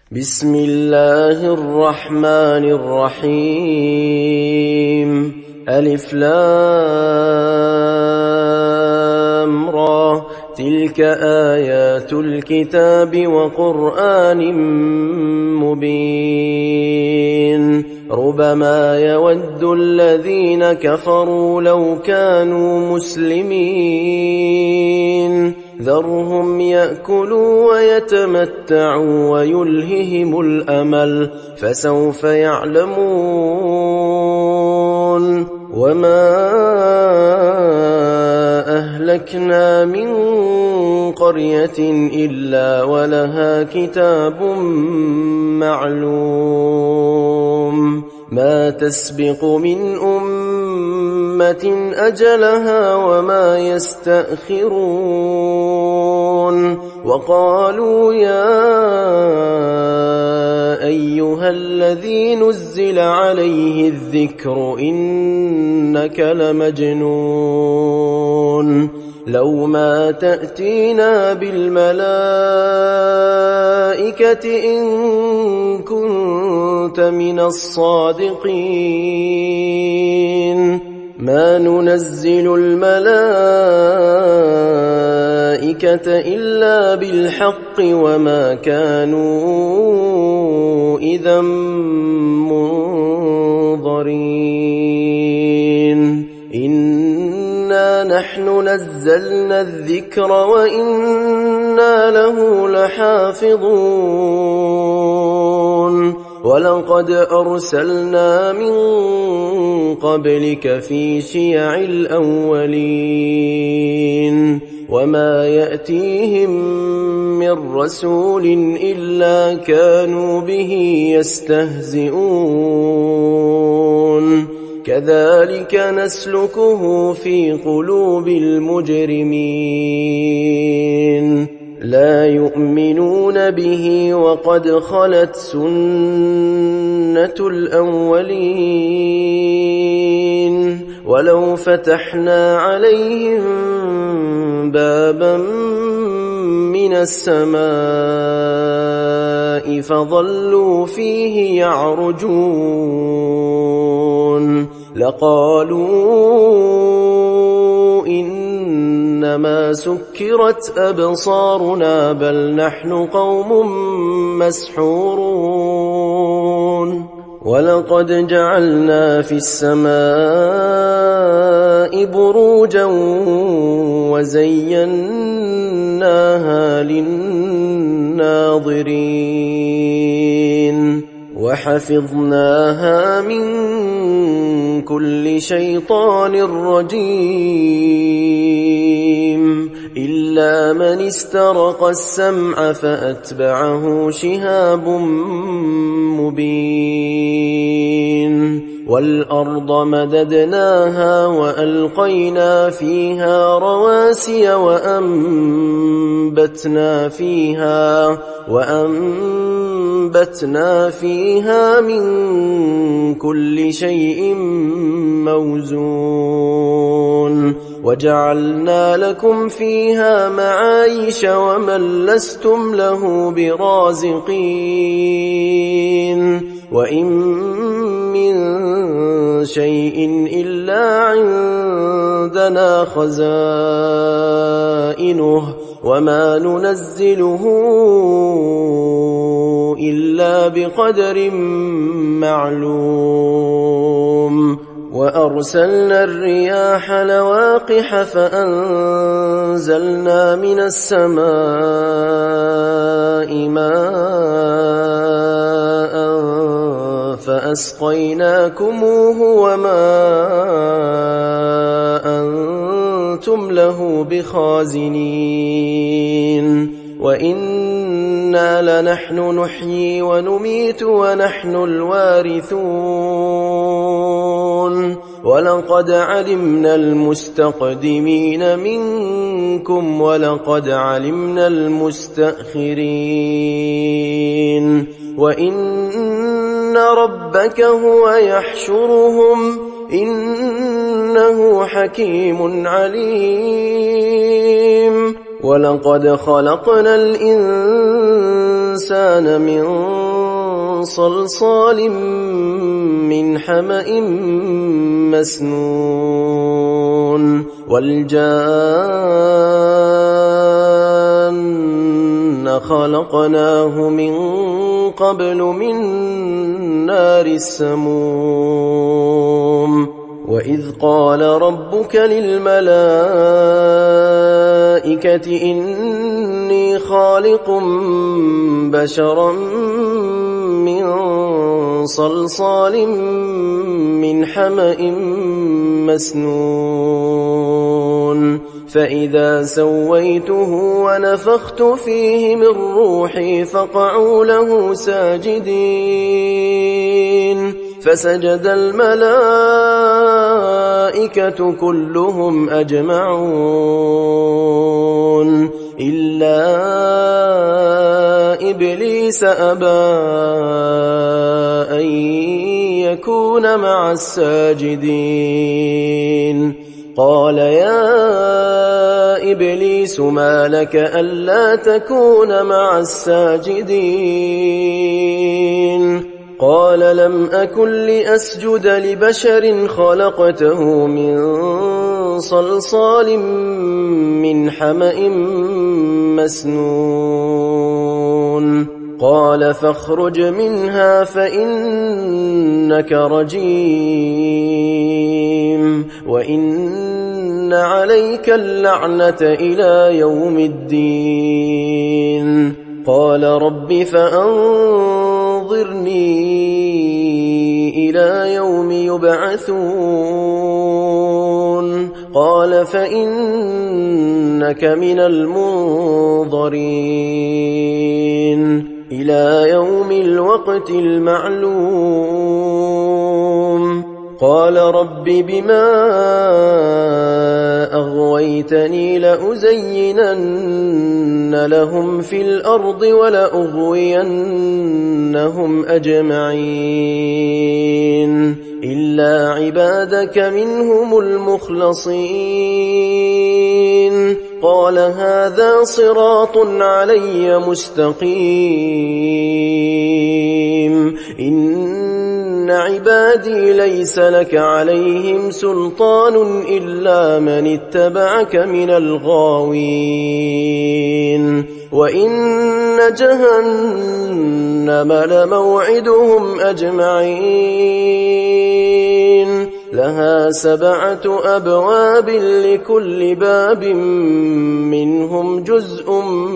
بسم الله الرحمن الرحيم. ألف لام را، تلك آيات الكتاب وقرآن مبين. ربما يود الذين كفروا لو كانوا مسلمين، ذرهم يأكلوا ويتمتعوا ويلههم الأمل، فسوف يعلمون. وما أهلكنا من قرية إلا ولها كتاب معلوم، ما تسبق من أمة أجلها وما يستأخرون. وقالوا يا أيها الذي نزل عليه الذكر إنك لمجنون، لو ما تأتينا بالملائكة إن كنت من الصادقين. ما ننزل الملائكة إلا بالحق وما كانوا إذا منظرين. إنا نحن نزلنا الذكر وإنا له لحافظون. ولقد أرسلنا من قبلك في شيع الأولين، وما يأتيهم من رسول إلا كانوا به يستهزئون. كذلك نسلكه في قلوب المجرمين، لا يؤمنون به وقد خلت سنة الأولين. ولو فتحنا عليهم بابا من السماء فظلوا فيه يعرجون لقالوا إنما سكرت أبصارنا بل نحن قوم مسحورون. ولقد جعلنا في السماء بروجا وزيناها للناظرين وحفظناها من كل شيطان رجيم إلا من استرق السمع فأتبعه شهاب مبين. والأرض مددناها وألقينا فيها رواسي وأنبتنا فيها من كل شيء موزون. وجعلنا لكم فيها معايش ومن لستم له برازقين. وإن من شيء إلا عندنا خزائنه وما ننزله إلا بقدر معلوم. وأرسلنا الرياح لواقح فأنزلنا من السماء ماء فأسقيناكموه وما أنتم له بخازنين. وإنا لنحن نحيي ونميت ونحن الوارثون. ولقد علمنا المستقدمين منكم ولقد علمنا المستأخرين. وإن ربك هو يحشرهم إنه حكيم عليم. ولقد خلقنا الإنسان الإنسان من صلصال من حمأ مسنون والجان خلقناه من قبل من نار السموم وإذ قال ربك للملائكة إني خالق بشرا من صلصال من حمأ مسنون فإذا سويته ونفخت فيه من روحي فقعوا له ساجدين فسجد الملائكة كلهم أجمعون إلا إبليس أبى أن يكون مع الساجدين قال يا إبليس ما لك ألا تكون مع الساجدين قال لم أكن لأسجد لبشر خلقته من صلصال من حمأ مسنون قال فاخرج منها فإنك رجيم وإن عليك اللعنة إلى يوم الدين قال رب فأنظرني إلى يوم يبعثون قال فإنك من المنظرين إلى يوم الوقت المعلوم قال رب بما أغويتني لأزينن لهم في الأرض ولأغوينهم أجمعين إلا عبادك منهم المخلصين قال هذا صراط علي مستقيم إن عبادي ليس لك عليهم سلطان إلا من اتبعك من الغاوين وإن جهنم لموعدهم أجمعين لها 7 أبواب لكل باب منهم جزء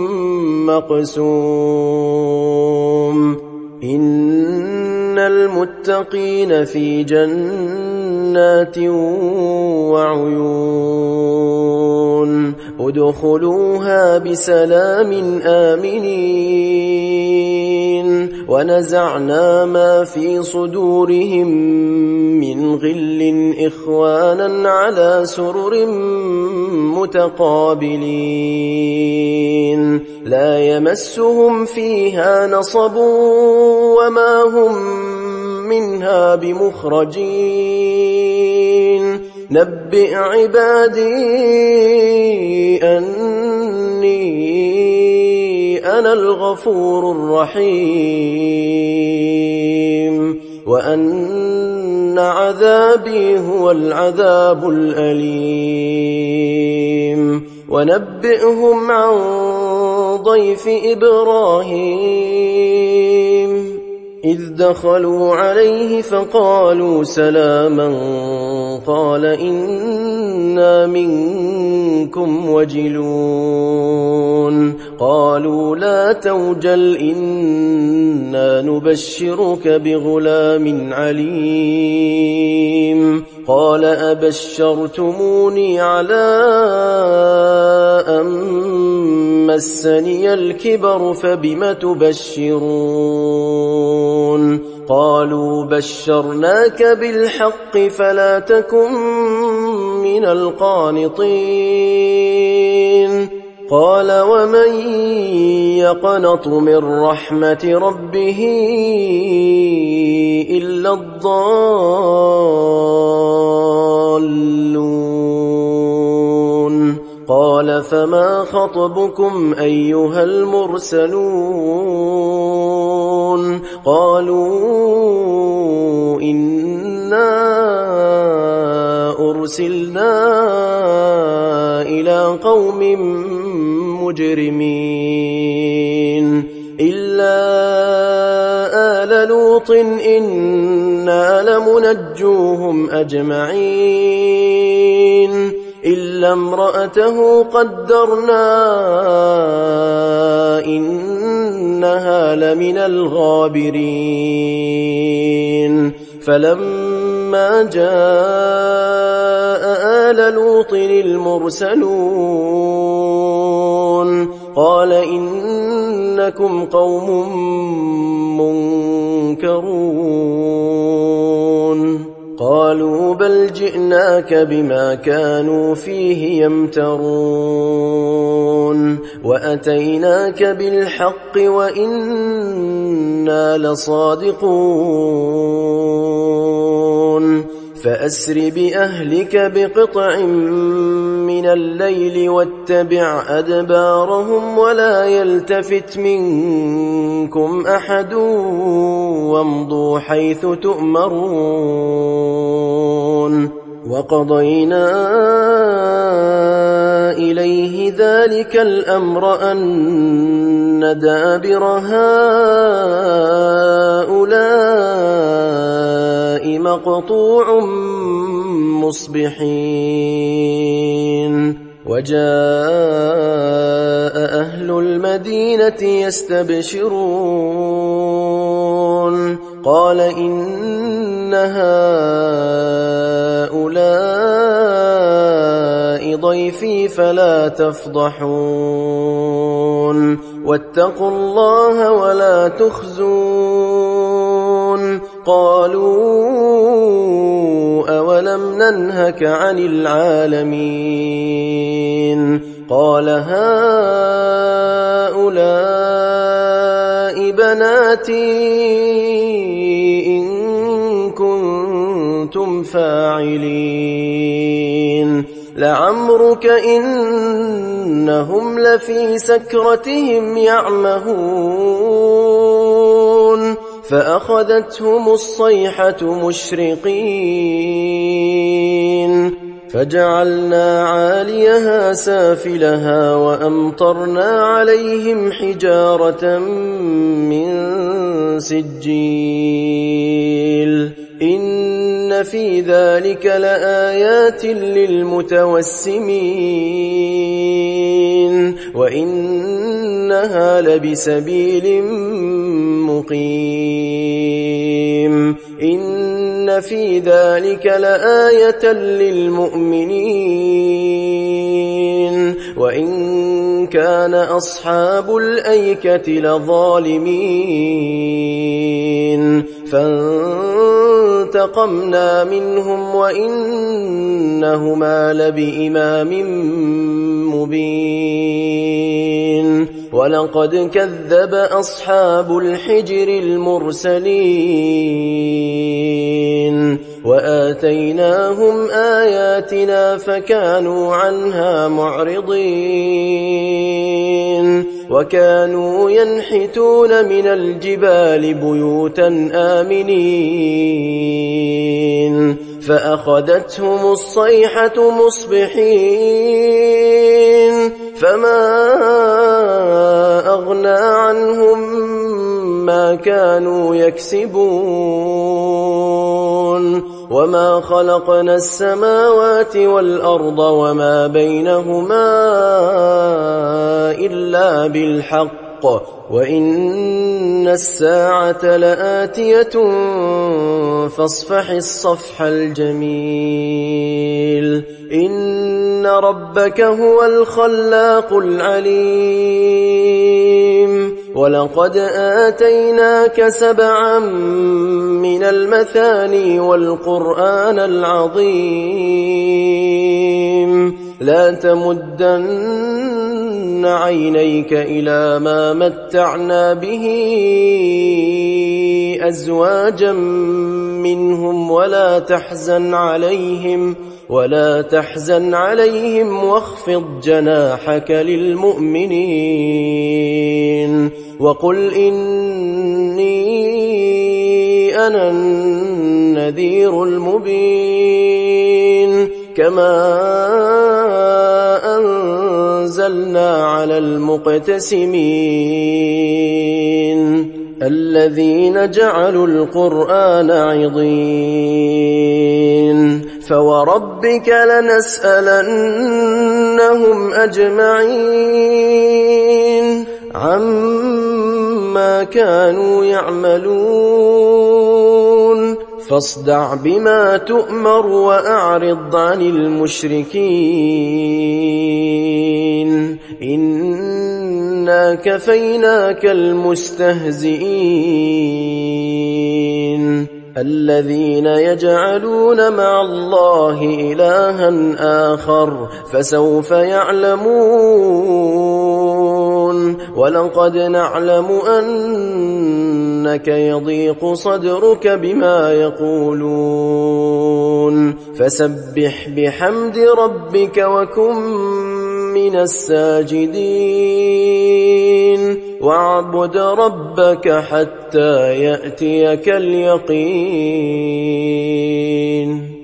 مقسوم إن المتقين في جنات وعيون ادخلوها بسلام آمنين ونزعنا ما في صدورهم من غل إخوانا على سرر متقابلين لا يمسهم فيها نصب وما هم منها بمخرجين نبئ عبادي أني أنا الغفور الرحيم وأن عذابي هو العذاب الأليم ونبئهم عن ضيف إبراهيم إذ دخلوا عليه فقالوا سلاما قال إنا منكم وجلون قالوا لا توجل إنا نبشرك بغلام عليم قال أبشرتموني على أن مسني الكبر فبم تبشرون قالوا بشرناك بالحق فلا تكن من القانطين قال ومن يقنط من رحمة ربه إلا الضالون قال فما خطبكم أيها المرسلون قالوا إنا أرسلنا إلى قوم مجرمين إلا آل لوط إنا لمنجوهم أجمعين إلا امرأته قدرنا إنها لمن الغابرين فلما جاء آل لوط المرسلون قال إنكم قوم منكرون قالوا بل جئناك بما كانوا فيه يمترون وأتيناك بالحق وإنا لصادقون فأسر بأهلك بقطع من الليل واتبع أدبارهم ولا يلتفت منكم أحد وامضوا حيث تؤمرون وقضينا إليه ذلك الأمر أن دابر هؤلاء مقطوع مصبحين وجاء أهل المدينة يستبشرون قال إن هؤلاء ضيفي فلا تفضحون واتقوا الله ولا تخزون قالوا أولم ننهك عن العالمين قال هؤلاء بناتي إن كنتم فاعلين لعمرك إنهم لفي سكرتهم يعمهون فأخذتهم الصيحة مشرقين فجعلنا عاليها سافلها وأمطرنا عليهم حجارة من سجيل إن في ذلك لآيات للمتوسمين وإنها لبسبيل مقيم إن في ذلك لآية للمؤمنين وإن كان أصحاب الأيكة لظالمين فانتقمنا منهم وإنهما لبإمام مبين ولقد كذب أصحاب الحجر المرسلين وآتيناهم آياتنا فكانوا عنها معرضين وكانوا ينحتون من الجبال بيوتا آمنين فأخذتهم الصيحة مصبحين فما أغنى عنهم ما كانوا يكسبون وما خلقنا السماوات والأرض وما بينهما إلا بالحق وإن الساعة لآتية فاصفح الصفح الجميل إن ربك هو الخلاق العليم ولقد آتيناك 7 من المثاني والقرآن العظيم لا تمدن عينيك إلى ما متعنا به أزواجا منهم ولا تحزن عليهم ولا تحزن عليهم واخفض جناحك للمؤمنين وقل إني أنا النذير المبين كما أنزلنا على المقتسمين الذين جعلوا القرآن عضين فوربك لنسألنهم أجمعين عما كانوا يعملون فاصدع بما تؤمر وأعرض عن المشركين إنا كفيناك المستهزئين الذين يجعلون مع الله إلها آخر فسوف يعلمون ولقد نعلم أنك يضيق صدرك بما يقولون فسبح بحمد ربك وكن من الساجدين واعبد ربك حتى يأتيك اليقين.